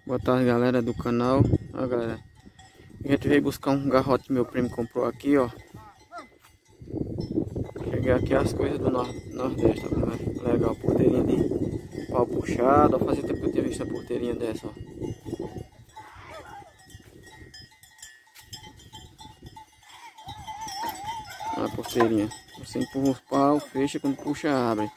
Boa tarde, galera do canal. Ó, galera, a gente veio buscar um garrote que meu primo comprou aqui, ó. Cheguei aqui as coisas do Nordeste, ó, como é legal, porteirinha de pau puxado, ó. Fazia tempo que eu tinha visto a porteirinha dessa, ó. A porteirinha, você empurra os pau, fecha, quando puxa abre.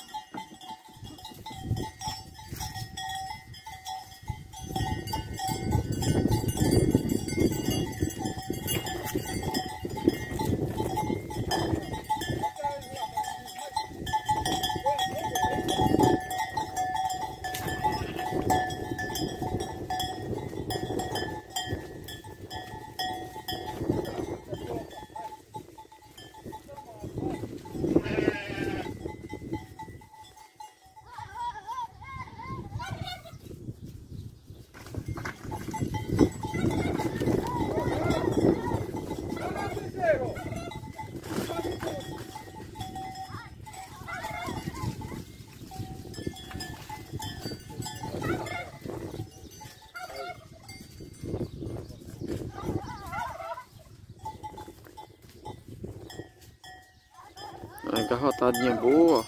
Uma garrotadinha boa.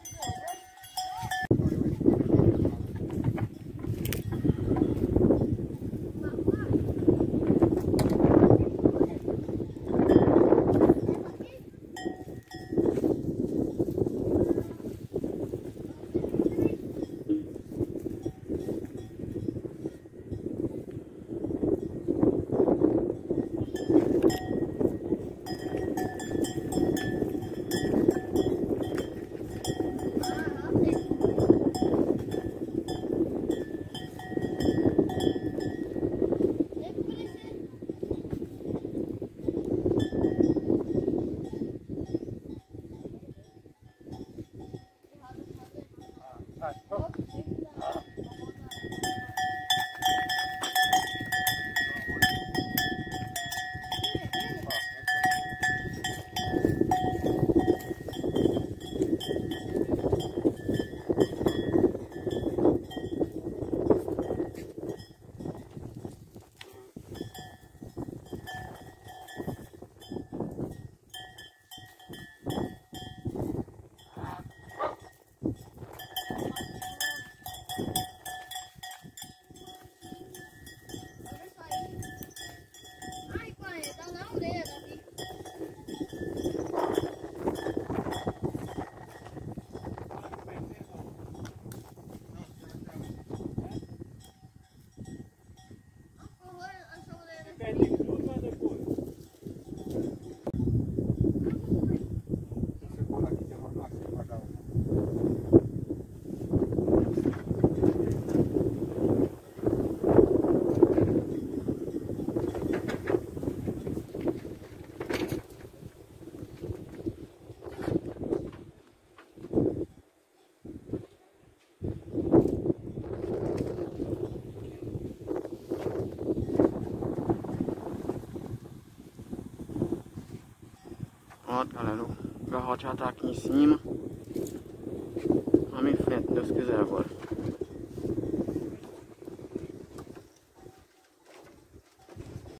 Pronto, galera, o garrote já tá aqui em cima. Vamos em frente, se Deus quiser agora.